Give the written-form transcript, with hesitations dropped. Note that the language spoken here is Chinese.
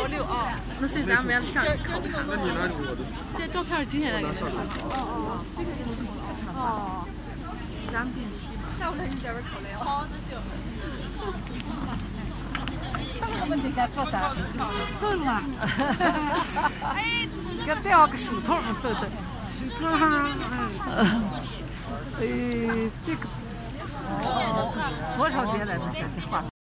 6啊。那所以咱们上一口。 那你拿我的。 这照片今天来给他看。哦。咱们给你起嘛。下午来你这边口来。好，那行。 我们这家做的对了，哎，给戴个手套嘛，对，手套哈，这个多少年来了，现在画。